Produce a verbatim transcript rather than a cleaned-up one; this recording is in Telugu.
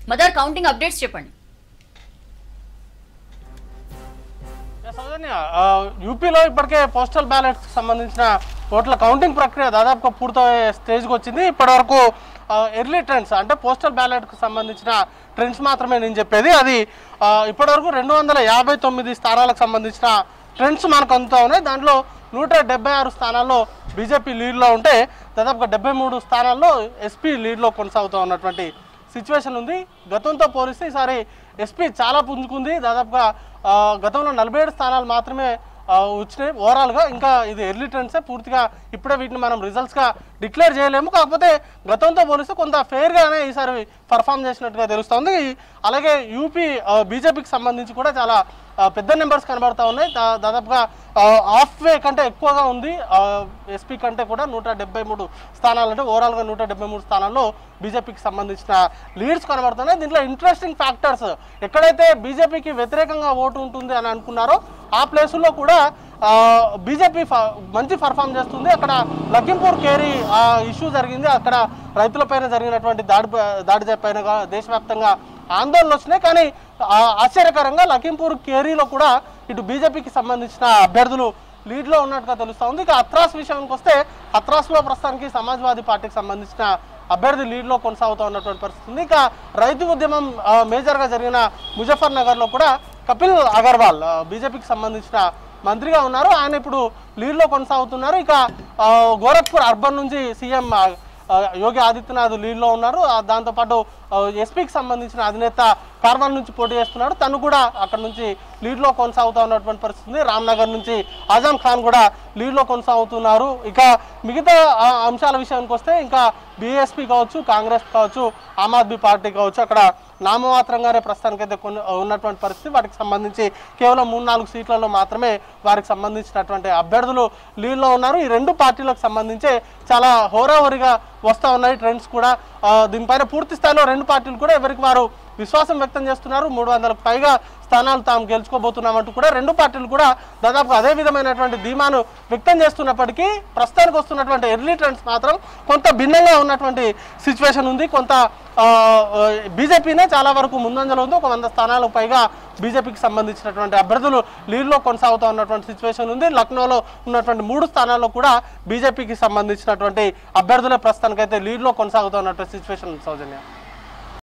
మదర్ కౌంటింగ్ అప్డేట్స్ చెప్పండి. సౌజన్య, యూపీలో ఇప్పటికే పోస్టల్ బ్యాలెట్స్ సంబంధించిన ఓట్ల కౌంటింగ్ ప్రక్రియ దాదాపుగా పూర్తయ్యే స్టేజ్కి వచ్చింది. ఇప్పటివరకు ఎర్లీ ట్రెండ్స్ అంటే పోస్టల్ బ్యాలెట్కు సంబంధించిన ట్రెండ్స్ మాత్రమే నేను చెప్పేది. అది ఇప్పటివరకు రెండు వందల యాభై తొమ్మిది స్థానాలకు సంబంధించిన ట్రెండ్స్ మనకు అందుతూ ఉన్నాయి. దాంట్లో నూట డెబ్బై ఆరు స్థానాల్లో బీజేపీ లీడ్లో ఉంటే దాదాపుగా డెబ్బై మూడు స్థానాల్లో ఎస్పీ లీడ్లో కొనసాగుతూ ఉన్నటువంటి సిచ్యువేషన్ ఉంది. గతంతో పోలిస్తే ఈసారి ఎస్పీ చాలా పుంజుకుంది. దాదాపుగా గతంలో నలభై ఏడు స్థానాలు మాత్రమే వచ్చినాయి ఓవరాల్గా. ఇంకా ఇది ఎర్లీ ట్రెండ్సే, పూర్తిగా ఇప్పుడే వీటిని మనం రిజల్ట్స్గా డిక్లేర్ చేయలేము. కాకపోతే గతంతో పోలిస్తే కొంత ఫెయిర్గానే ఈసారి పర్ఫామ్ చేసినట్టుగా తెలుస్తుంది. అలాగే యూపీ బీజేపీకి సంబంధించి కూడా చాలా పెద్ద నెంబర్స్ కనబడతా ఉన్నాయి. దాదాపుగా హాఫ్ వే కంటే ఎక్కువగా ఉంది ఎస్పీ కంటే కూడా. నూట డెబ్బై మూడు స్థానాలు అంటే ఓవరాల్గా నూట డెబ్బై మూడు స్థానాల్లో బీజేపీకి సంబంధించిన లీడ్స్ కనబడుతున్నాయి. దీంట్లో ఇంట్రెస్టింగ్ ఫ్యాక్టర్స్, ఎక్కడైతే బీజేపీకి వ్యతిరేకంగా ఓటు ఉంటుంది అని అనుకున్నారో ఆ ప్లేసుల్లో కూడా బీజేపీ మంచి పర్ఫామ్ చేస్తుంది. అక్కడ లఖింపూర్ కేరీ ఇష్యూ జరిగింది. అక్కడ రైతులపైన జరిగినటువంటి దాడి దాడి పైన దేశవ్యాప్తంగా ఆందోళనలు వచ్చినాయి. కానీ ఆశ్చర్యకరంగా లఖింపూర్ కేరీలో కూడా ఇటు బీజేపీకి సంబంధించిన అభ్యర్థులు లీడ్లో ఉన్నట్టుగా తెలుస్తూ ఉంది. ఇక అత్రాస్ విషయానికి వస్తే అత్రాస్లో ప్రస్తుతానికి సమాజ్వాదీ పార్టీకి సంబంధించిన అభ్యర్థి లీడ్లో కొనసాగుతూ ఉన్నటువంటి పరిస్థితి ఉంది. ఇక రైతు ఉద్యమం మేజర్గా జరిగిన ముజఫర్ నగర్లో కూడా కపిల్ అగర్వాల్ బీజేపీకి సంబంధించిన మంత్రిగా ఉన్నారు. ఆయన ఇప్పుడు లీడ్లో కొనసాగుతున్నారు. ఇక గోరఖ్పూర్ అర్బన్ నుంచి సీఎం యోగి ఆదిత్యనాథ్ లీడ్లో ఉన్నారు. దాంతోపాటు ఎస్పీకి సంబంధించిన అధినేత కార్వాన్ నుంచి పోటీ చేస్తున్నాడు. తను కూడా అక్కడ నుంచి లీడ్లో కొనసాగుతూ ఉన్నటువంటి పరిస్థితి ఉంది. రామ్నగర్ నుంచి ఆజం ఖాన్ కూడా లీడ్లో కొనసాగుతున్నారు. ఇక మిగతా అంశాల విషయానికి వస్తే ఇంకా బీఎస్పీ కావచ్చు, కాంగ్రెస్ కావచ్చు, ఆమ్ ఆద్మీ పార్టీ కావచ్చు, అక్కడ నామమాత్రంగానే ప్రస్తుతానికైతే కొన్ని ఉన్నటువంటి పరిస్థితి. వాటికి సంబంధించి కేవలం మూడు నాలుగు సీట్లలో మాత్రమే వారికి సంబంధించినటువంటి అభ్యర్థులు లీడ్లో ఉన్నారు. ఈ రెండు పార్టీలకు సంబంధించి చాలా హోరాహోరీగా వస్తూ ఉన్నాయి ట్రెండ్స్ కూడా. దీనిపైన పూర్తి స్థాయిలో రెండు పార్టీలు కూడా ఎవరికి వారు విశ్వాసం వ్యక్తం చేస్తున్నారు. మూడు వందలకు పైగా స్థానాలు తాము గెలుచుకోబోతున్నామంటూ కూడా రెండు పార్టీలు కూడా దాదాపు అదే విధమైనటువంటి ధీమాను వ్యక్తం చేస్తున్నప్పటికీ ప్రస్తుతానికి వస్తున్నటువంటి ఎర్లీ ట్రెండ్స్ మాత్రం కొంత భిన్నంగా ఉన్నటువంటి సిచ్యువేషన్ ఉంది. కొంత బీజేపీనే చాలా వరకు ముందంజలో ఉంది. ఒక వంద స్థానాలకు పైగా బీజేపీకి సంబంధించినటువంటి అభ్యర్థులు లీడ్లో కొనసాగుతూ ఉన్నటువంటి సిచ్యువేషన్ ఉంది. లక్నోలో ఉన్నటువంటి మూడు స్థానాల్లో కూడా బీజేపీకి సంబంధించినటువంటి అభ్యర్థులే ప్రస్తుతానికైతే లీడ్లో కొనసాగుతూ ఉన్నటువంటి సిచ్యువేషన్ ఉంది. సౌజన్య.